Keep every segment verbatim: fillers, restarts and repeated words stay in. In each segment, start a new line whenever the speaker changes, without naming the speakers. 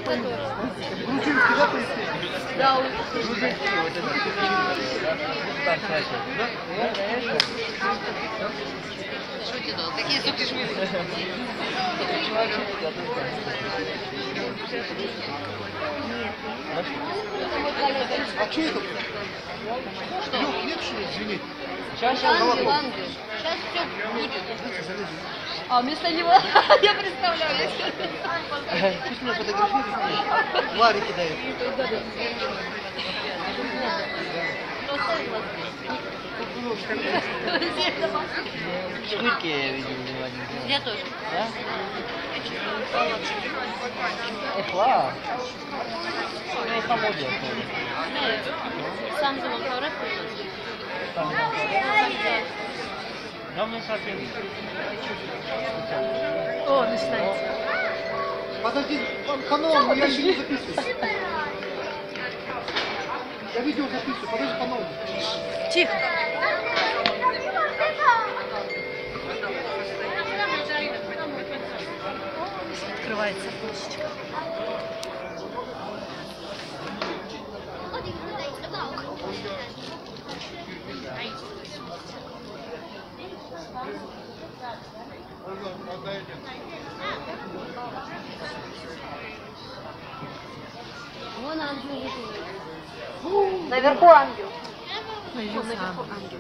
Грузинский, да, представитель?
Да,
Грузинский, вот это.
что тебе дал? Какие суки швы?
А что это?
Что?
Лёх, нет, что ли, извини?
Сейчас, ангел, ангел. Сейчас все будет. А вместо него я представляю, если...
Пусть меня фотографирует. Ларри кидает.
Шкурки я видел внимание.
Я тоже.
Да? Эх, ла. Ну, это модно.
Сам за вам фотографию?
Но мне совсем.
О, начинается.
Подожди, по-новому, я еще не записываю. Я видео записываю, подожди по-новому.
Тихо. Открывается флешечка. Вон ангел. Наверху ангел. Вон наверху ангел.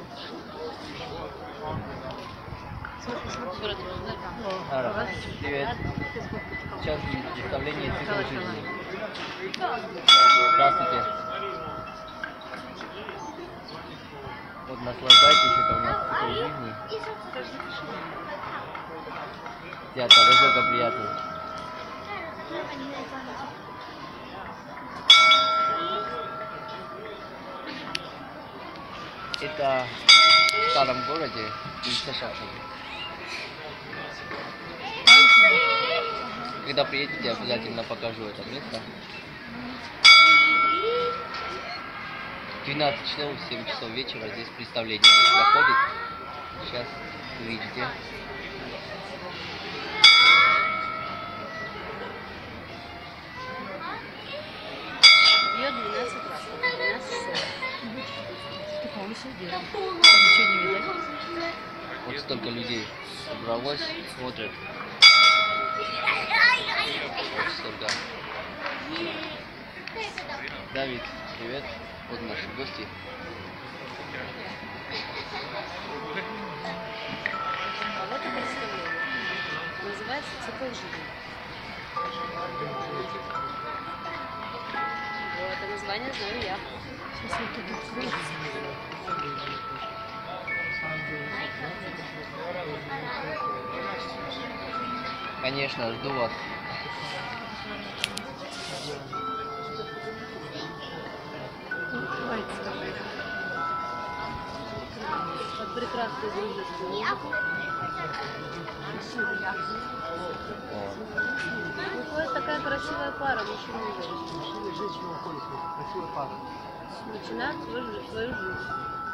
Ара, привет. Сейчас представление цикла жизни. Здравствуйте. Вот наслаждайтесь, это у нас цикл жизни. Театр, насколько приятно. Это в старом городе улица Шапшина. Когда приедете, обязательно покажу это место. двенадцать часов, семь часов вечера здесь представление проходит. Сейчас увидите.
Бьет двенадцать раз. двенадцать часов. Ты полностью делаешь. Ничего не видать.
Вот столько людей собралось, смотрят. Вот столько. Давид, привет. Вот наши гости.
А вот это представление. Называется цикл жизни. Вот, это название знаю я. Сейчас вот тут откроется.
Конечно, жду вас.
Под прекрасную дружескую музыку. Выходит такая красивая пара, мужчина и женщина.
Мужчина и женщина уходят, красивая пара.
Начинают свою, свою жизнь.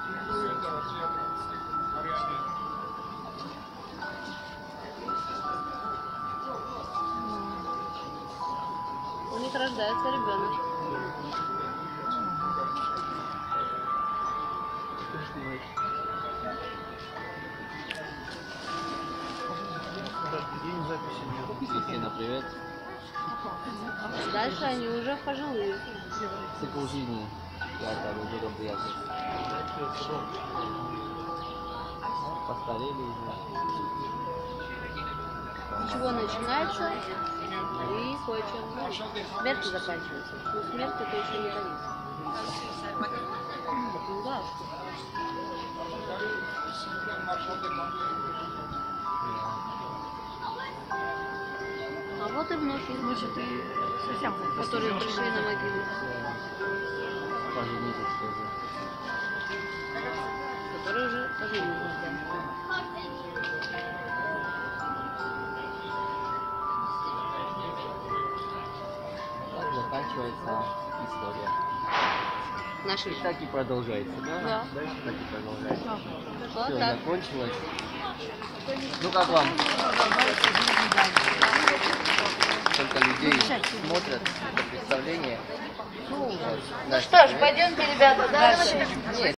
У них рождается ребенок.
День записи.
Кристина, привет.
Дальше они уже пожилые.
Цикл жизни. Театр, уже приятно. Постарели уже.
Ничего начинается и кое-чем. Смерть заканчивается. Но смерть это еще не конец. Ну да. А вот и вновь их, значит, и совсем, которые пришли на могилу.
Поженитесь тоже.
Которые уже поженились, да.
Так заканчивается история.
наши.
И так и продолжается, да?
Да.
Дальше так и продолжается.
Вот
Все,
так.
закончилось. Ну как вам? Сколько людей смотрят это представление?
Ну что ж, пойдемте, ребята, дальше.
Нет,